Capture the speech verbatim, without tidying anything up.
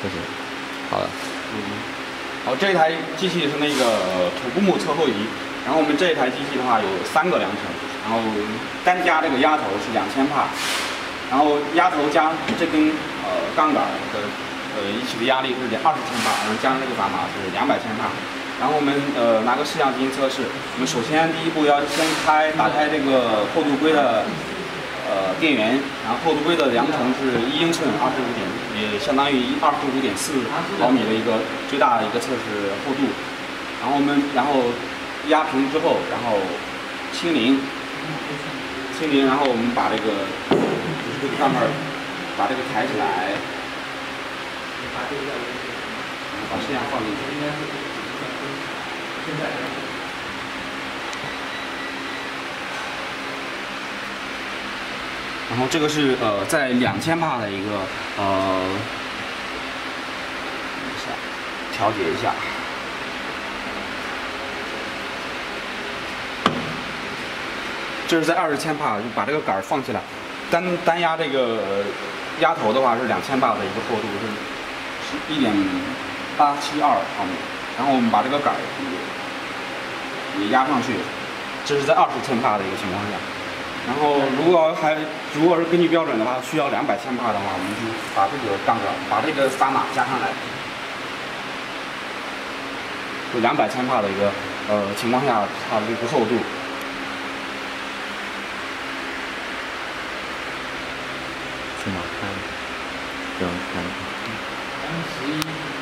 这是好的。 嗯，好，这一台机器是那个土布木测厚仪，然后我们这一台机器的话有三个量程，然后单加这个压头是两千帕，然后压头加这根呃杠杆的呃一起的压力是二十千帕，然后加上这个砝码是两百千帕。然后我们呃拿个试样进行测试，我们首先第一步要先开打开这个厚度规的呃电源，然后厚度规的量程是一英寸，二十五点，也相当于二十五点四毫米的一个最大的一个测试厚度。然后我们然后压平之后，然后清零，清零，然后我们把这个就是这个上面把这个抬起来，把摄像放进去。然后这个是呃在两千帕的一个呃，调节一下。这是在二十千帕，就把这个杆儿放起来，单单压这个压头的话是两千帕的一个厚度，是一点八七二毫米。然后我们把这个杆儿也压上去，这是在二十千帕的一个情况下。然后如果还如果是根据标准的话，需要两百千帕的话，我们就把这个杠杆把这个砝码加上来，就两百千帕的一个呃情况下，它的这个厚度。 是吗？看，这样看。 十一。